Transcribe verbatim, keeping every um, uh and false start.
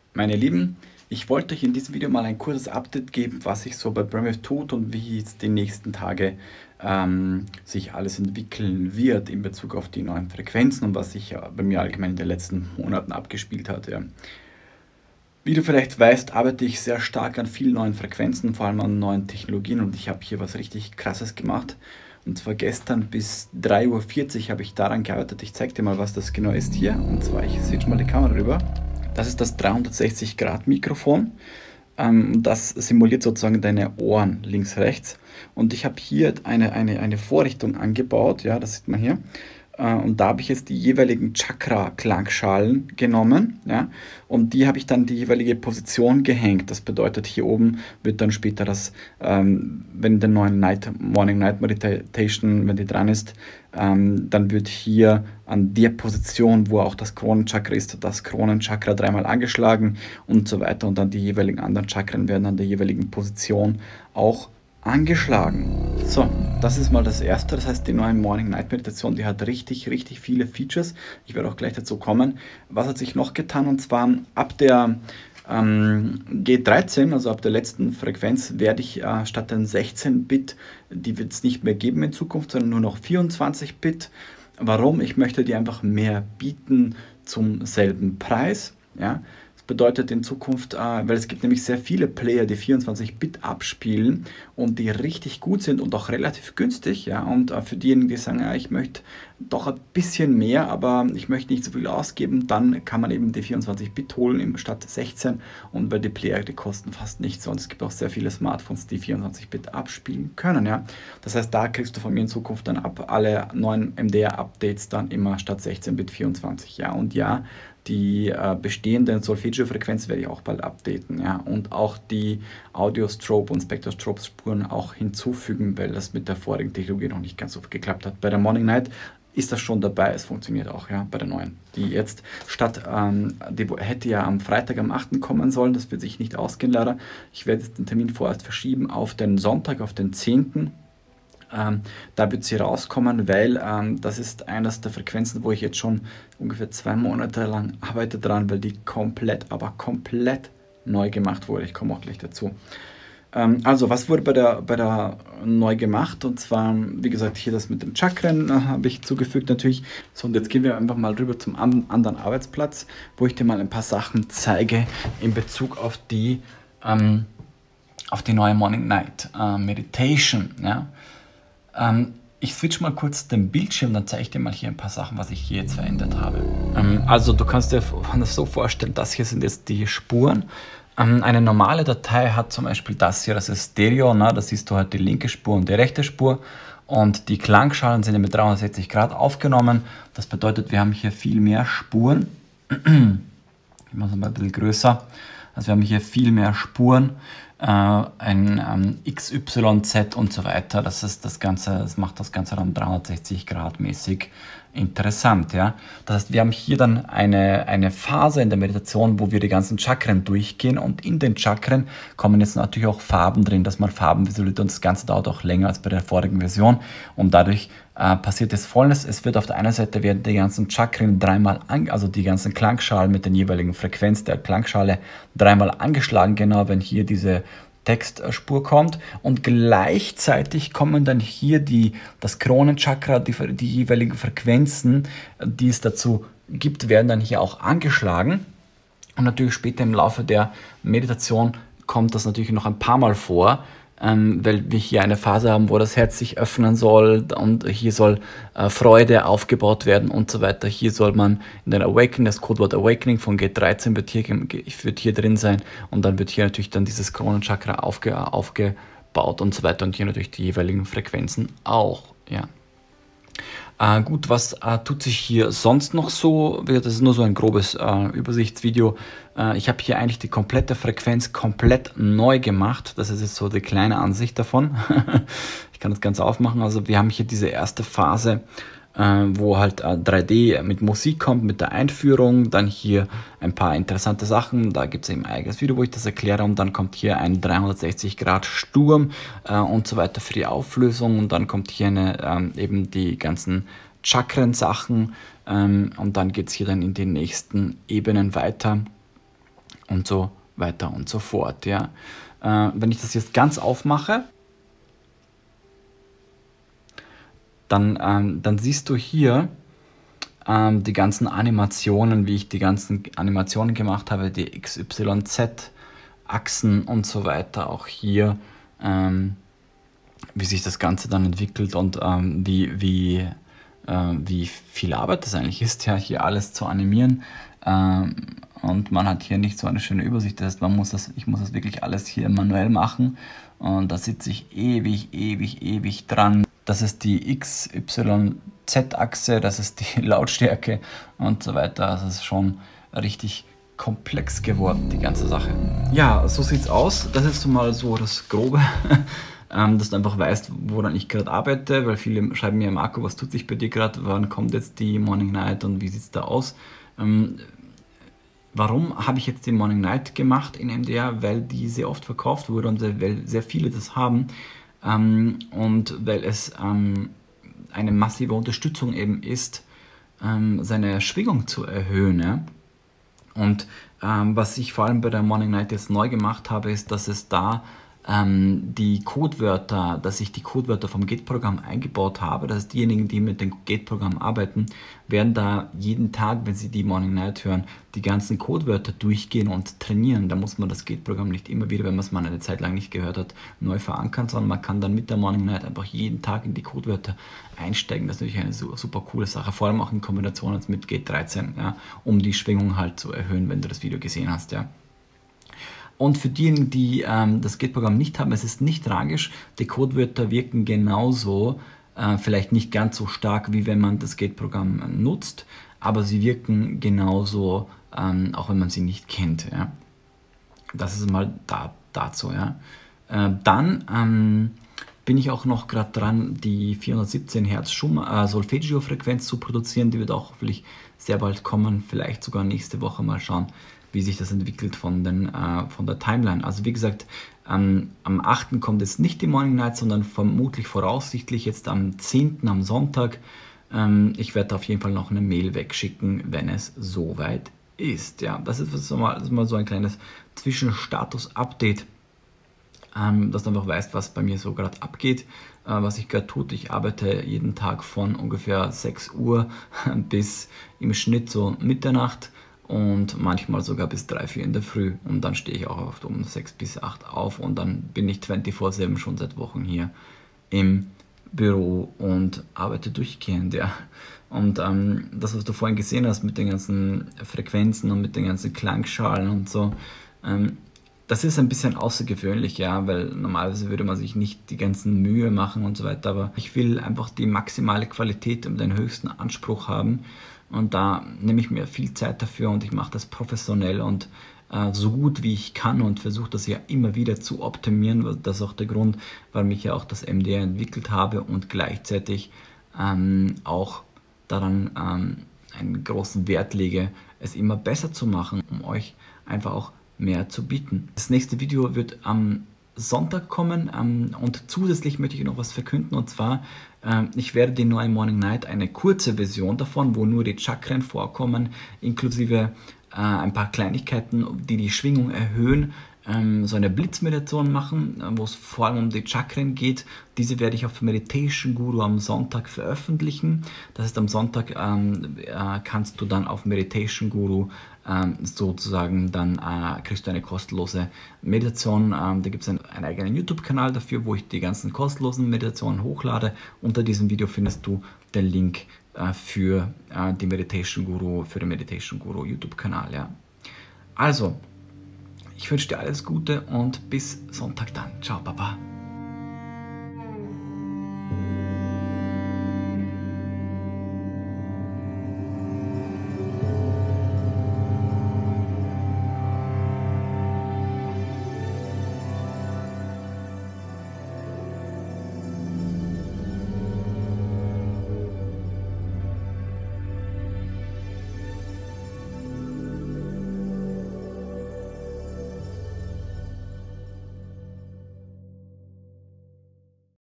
Meine Lieben, ich wollte euch in diesem Video mal ein kurzes Update geben, was sich so bei Brainwave tut und wie es die nächsten Tage ähm, sich alles entwickeln wird in Bezug auf die neuen Frequenzen und was sich ja bei mir allgemein in den letzten Monaten abgespielt hat. Ja. Wie du vielleicht weißt, arbeite ich sehr stark an vielen neuen Frequenzen, vor allem an neuen Technologien, und ich habe hier was richtig Krasses gemacht. Und zwar gestern bis drei Uhr vierzig habe ich daran gearbeitet. Ich zeige dir mal, was das genau ist hier. Und zwar, ich switch mal die Kamera rüber. Das ist das dreihundertsechzig Grad Mikrofon. Ähm, das simuliert sozusagen deine Ohren links, rechts. Und ich habe hier eine, eine, eine Vorrichtung angebaut. Ja, das sieht man hier. Und da habe ich jetzt die jeweiligen Chakra-Klangschalen genommen, ja, und die habe ich dann die jeweilige Position gehängt. Das bedeutet, hier oben wird dann später das, ähm, wenn der neuen Night, Morning Night Meditation, wenn die dran ist, ähm, dann wird hier an der Position, wo auch das Kronenchakra ist, das Kronenchakra dreimal angeschlagen und so weiter. Und dann die jeweiligen anderen Chakren werden an der jeweiligen Position auch angeschlagen. So, das ist mal das erste. Das heißt, die neue Morning Night Meditation, die hat richtig, richtig viele Features. Ich werde auch gleich dazu kommen. Was hat sich noch getan? Und zwar ab der ähm, G dreizehn, also ab der letzten Frequenz, werde ich äh, statt den sechzehn Bit, die wird es nicht mehr geben in Zukunft, sondern nur noch vierundzwanzig Bit. Warum? Ich möchte dir einfach mehr bieten zum selben Preis. Ja. Bedeutet in Zukunft, äh, weil es gibt nämlich sehr viele Player, die vierundzwanzig Bit abspielen und die richtig gut sind und auch relativ günstig, ja, und äh, für diejenigen, die sagen, ja, ich möchte doch ein bisschen mehr, aber ich möchte nicht so viel ausgeben, dann kann man eben die vierundzwanzig Bit holen statt sechzehn, und weil die Player, die kosten fast nichts, und es gibt auch sehr viele Smartphones, die vierundzwanzig Bit abspielen können, ja. Das heißt, da kriegst du von mir in Zukunft dann ab alle neuen M D R-Updates dann immer statt sechzehn Bit vierundzwanzig, ja, und ja, die äh, bestehenden Solfeggio-Frequenzen werde ich auch bald updaten, ja, und auch die Audio-Strobe und Spectrostrobe-Spuren auch hinzufügen, weil das mit der vorigen Technologie noch nicht ganz so geklappt hat. Bei der Morning Night ist das schon dabei, es funktioniert auch, ja, bei der neuen, die jetzt statt, ähm, die hätte ja am Freitag am achten kommen sollen, das wird sich nicht ausgehen leider. Ich werde jetzt den Termin vorerst verschieben auf den Sonntag, auf den zehnten Ähm, da wird sie rauskommen, weil ähm, das ist eines der Frequenzen, wo ich jetzt schon ungefähr zwei Monate lang arbeite dran, weil die komplett, aber komplett neu gemacht wurde. Ich komme auch gleich dazu. Ähm, also, was wurde bei der, bei der neu gemacht? Und zwar, wie gesagt, hier das mit den Chakren äh, habe ich zugefügt natürlich. So, und jetzt gehen wir einfach mal rüber zum an, anderen Arbeitsplatz, wo ich dir mal ein paar Sachen zeige in Bezug auf die, ähm, auf die neue Morning Night äh, Meditation, ja. Ähm, ich switch mal kurz den Bildschirm, dann zeige ich dir mal hier ein paar Sachen, was ich hier jetzt verändert habe. Ähm, also du kannst dir das so vorstellen, das hier sind jetzt die Spuren. Ähm, eine normale Datei hat zum Beispiel das hier, das ist Stereo, ne? Da siehst du halt die linke Spur und die rechte Spur. Und die Klangschalen sind ja mit dreihundertsechzig Grad aufgenommen. Das bedeutet, wir haben hier viel mehr Spuren. Ich mache es mal ein bisschen größer. Also wir haben hier viel mehr Spuren. Ein ähm, X Y Z und so weiter. Das ist das Ganze, das macht das Ganze dann dreihundertsechzig Grad mäßig interessant, ja. Das heißt, wir haben hier dann eine, eine Phase in der Meditation, wo wir die ganzen Chakren durchgehen, und in den Chakren kommen jetzt natürlich auch Farben drin, dass man Farben visualisiert, und das Ganze dauert auch länger als bei der vorigen Version, und dadurch äh, passiert es Folgendes: Es wird auf der einen Seite werden die ganzen Chakren dreimal, an, also die ganzen Klangschalen mit den jeweiligen Frequenz der Klangschale dreimal angeschlagen, genau wenn hier diese Textspur kommt, und gleichzeitig kommen dann hier die, das Kronenchakra, die, die jeweiligen Frequenzen, die es dazu gibt, werden dann hier auch angeschlagen, und natürlich später im Laufe der Meditation kommt das natürlich noch ein paar Mal vor, ähm, weil wir hier eine Phase haben, wo das Herz sich öffnen soll, und hier soll äh, Freude aufgebaut werden und so weiter. Hier soll man in den Awakening, das Codewort Awakening von G dreizehn wird hier, wird hier drin sein, und dann wird hier natürlich dann dieses Kronenchakra aufge, aufgebaut und so weiter, und hier natürlich die jeweiligen Frequenzen auch, ja. Äh, gut, was äh, tut sich hier sonst noch so? Das ist nur so ein grobes äh, Übersichtsvideo. Äh, ich habe hier eigentlich die komplette Frequenz komplett neu gemacht. Das ist jetzt so die kleine Ansicht davon. Ich kann das Ganze aufmachen. Also wir haben hier diese erste Phase, äh, wo halt äh, drei D mit Musik kommt, mit der Einführung. Dann hier ein paar interessante Sachen. Da gibt es eben ein eigenes Video, wo ich das erkläre. Und dann kommt hier ein dreihundertsechzig Grad Sturm äh, und so weiter für die Auflösung. Und dann kommt hier eine, ähm, eben die ganzen Chakren-Sachen. Ähm, und dann geht es hier dann in die nächsten Ebenen weiter. und so weiter und so fort. Ja. Äh, wenn ich das jetzt ganz aufmache, dann, ähm, dann siehst du hier ähm, die ganzen Animationen, wie ich die ganzen Animationen gemacht habe, die X Y Z-Achsen und so weiter. Auch hier, ähm, wie sich das Ganze dann entwickelt und ähm, wie, wie, äh, wie viel Arbeit das eigentlich ist, ja, hier alles zu animieren. Ähm, und man hat hier nicht so eine schöne Übersicht. Das heißt, man muss das, ich muss das wirklich alles hier manuell machen. Und da sitze ich ewig, ewig, ewig dran. Das ist die X Y Z-Achse, das ist die Lautstärke und so weiter. Das ist schon richtig komplex geworden, die ganze Sache. Ja, so sieht es aus. Das ist mal so das Grobe, dass du einfach weißt, woran ich gerade arbeite, weil viele schreiben mir, Marco, was tut sich bei dir gerade, wann kommt jetzt die Morning Night und wie sieht es da aus? Ähm, warum habe ich jetzt die Morning Night gemacht in M D R? Weil die sehr oft verkauft wurde und weil sehr viele das haben ähm, und weil es ähm, eine massive Unterstützung eben ist, ähm, seine Schwingung zu erhöhen. Ja? Und ähm, was ich vor allem bei der Morning Night jetzt neu gemacht habe, ist, dass es da ähm, die Codewörter, dass ich die Codewörter vom Gate-Programm eingebaut habe. Das heißt, diejenigen, die mit dem Gate-Programm arbeiten, werden da jeden Tag, wenn sie die Morning Night hören, die ganzen Codewörter durchgehen und trainieren. Da muss man das Gate-Programm nicht immer wieder, wenn man es mal eine Zeit lang nicht gehört hat, neu verankern, sondern man kann dann mit der Morning Night einfach jeden Tag in die Codewörter einsteigen. Das ist natürlich eine super, super coole Sache, vor allem auch in Kombination jetzt mit Gate dreizehn, ja, um die Schwingung halt zu erhöhen, wenn du das Video gesehen hast. Ja. Und für diejenigen, die ähm, das Gate-Programm nicht haben, es ist nicht tragisch, die Codewörter wirken genauso, äh, vielleicht nicht ganz so stark, wie wenn man das Gate-Programm äh, nutzt, aber sie wirken genauso, ähm, auch wenn man sie nicht kennt. Ja. Das ist mal da, dazu. Ja. Äh, dann ähm, bin ich auch noch gerade dran, die vierhundertsiebzehn Hertz äh, Solfeggio-Frequenz zu produzieren. Die wird auch hoffentlich sehr bald kommen, vielleicht sogar nächste Woche, mal schauen, wie sich das entwickelt von, den, äh, von der Timeline. Also wie gesagt, ähm, am achten kommt jetzt nicht die Morning Night, sondern vermutlich voraussichtlich jetzt am zehnten am Sonntag. Ähm, ich werde auf jeden Fall noch eine Mail wegschicken, wenn es soweit ist. Ja, das ist, das ist, mal, das ist mal so ein kleines Zwischenstatus-Update, ähm, dass du einfach weißt, was bei mir so gerade abgeht, äh, was ich gerade tut. Ich arbeite jeden Tag von ungefähr sechs Uhr bis im Schnitt so Mitternacht. Und manchmal sogar bis drei, vier in der Früh. Und dann stehe ich auch oft um sechs bis acht auf und dann bin ich vierundzwanzig sieben schon seit Wochen hier im Büro und arbeite durchgehend. Ja. Und ähm, das, was du vorhin gesehen hast mit den ganzen Frequenzen und mit den ganzen Klangschalen und so, ähm, das ist ein bisschen außergewöhnlich, ja, weil normalerweise würde man sich nicht die ganzen Mühe machen und so weiter, aber ich will einfach die maximale Qualität und den höchsten Anspruch haben. Und da nehme ich mir viel Zeit dafür und ich mache das professionell und äh, so gut wie ich kann und versuche das ja immer wieder zu optimieren. Das ist auch der Grund, warum ich ja auch das M D R entwickelt habe und gleichzeitig ähm, auch daran ähm, einen großen Wert lege, es immer besser zu machen, um euch einfach auch mehr zu bieten. Das nächste Video wird am Sonntag kommen ähm, und zusätzlich möchte ich noch was verkünden, und zwar ähm, ich werde die neue Morning Night, eine kurze Version davon, wo nur die Chakren vorkommen, inklusive äh, ein paar Kleinigkeiten, die die Schwingung erhöhen, ähm, so eine Blitzmeditation machen, äh, wo es vor allem um die Chakren geht. Diese werde ich auf Meditation Guru am Sonntag veröffentlichen. Das heißt, am Sonntag ähm, äh, kannst du dann auf Meditation Guru ähm, sozusagen, dann äh, kriegst du eine kostenlose Meditation. Ähm, da gibt es einen, einen eigenen YouTube-Kanal dafür, wo ich die ganzen kostenlosen Meditationen hochlade. Unter diesem Video findest du den Link äh, für äh, die Meditation Guru, für den Meditation Guru YouTube-Kanal. Ja. Also, ich wünsche dir alles Gute und bis Sonntag dann. Ciao, Baba.